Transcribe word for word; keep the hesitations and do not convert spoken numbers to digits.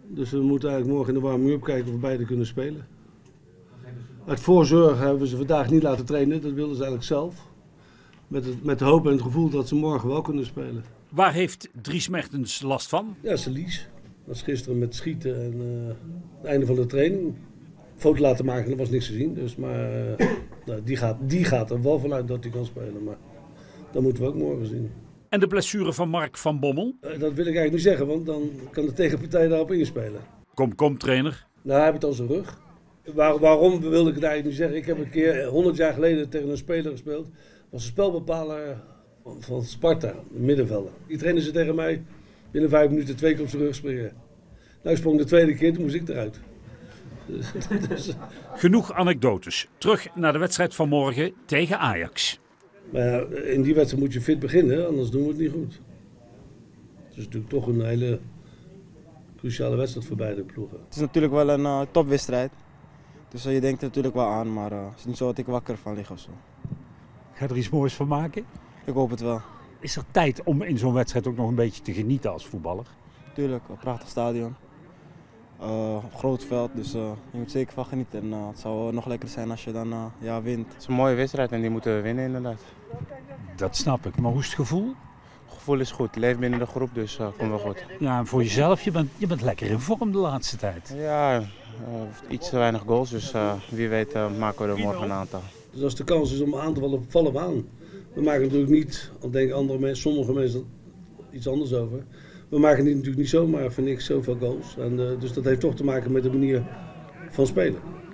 Dus we moeten eigenlijk morgen in de warming-up kijken of we beide kunnen spelen. Uit voorzorg hebben we ze vandaag niet laten trainen, dat wilden ze eigenlijk zelf. Met, het, met de hoop en het gevoel dat ze morgen wel kunnen spelen. Waar heeft Dries Mertens last van? Ja, zijn lies. Dat was gisteren met schieten en uh, het einde van de training. Foto laten maken, er was niks te zien. Dus, maar uh, nou, die, gaat, die gaat er wel vanuit dat hij kan spelen. Maar dat moeten we ook morgen zien. En de blessure van Mark van Bommel? Uh, dat wil ik eigenlijk niet zeggen, want dan kan de tegenpartij daarop inspelen. Kom, kom trainer. Nou, hij heeft het aan zijn rug. Waar, waarom wil ik het eigenlijk niet zeggen? Ik heb een keer honderd jaar geleden tegen een speler gespeeld. Dat was een spelbepaler van, van Sparta, de middenvelder. Die trainde ze tegen mij binnen vijf minuten twee keer op zijn rug springen. Nou, sprong de tweede keer, toen moest ik eruit. Dus, dus. Genoeg anekdotes. Terug naar de wedstrijd van morgen tegen Ajax. Maar ja, in die wedstrijd moet je fit beginnen, anders doen we het niet goed. Het is natuurlijk toch een hele cruciale wedstrijd voor beide ploegen. Het is natuurlijk wel een uh, topwedstrijd. Dus uh, je denkt er natuurlijk wel aan, maar uh, het is niet zo dat ik wakker van lig of zo. Ga je er iets moois van maken? Ik hoop het wel. Is er tijd om in zo'n wedstrijd ook nog een beetje te genieten als voetballer? Tuurlijk, een prachtig stadion. Uh, groot veld, dus uh, je moet zeker van genieten. En uh, het zou nog lekker zijn als je dan uh, ja, wint. Het is een mooie wedstrijd en die moeten we winnen inderdaad. Dat snap ik, maar hoe is het gevoel? Het gevoel is goed, leef binnen de groep, dus uh, komt wel goed. Ja, en voor jezelf, je bent, je bent lekker in vorm de laatste tijd. Ja, uh, iets te weinig goals, dus uh, wie weet uh, maken we er morgen een aantal. Dus als de kans is om aan te vallen, vallen we aan. We maken natuurlijk niet, al denken andere mensen, sommige mensen iets anders over. We maken niet, natuurlijk niet zomaar, vind ik, zoveel goals. En, uh, dus dat heeft toch te maken met de manier van spelen.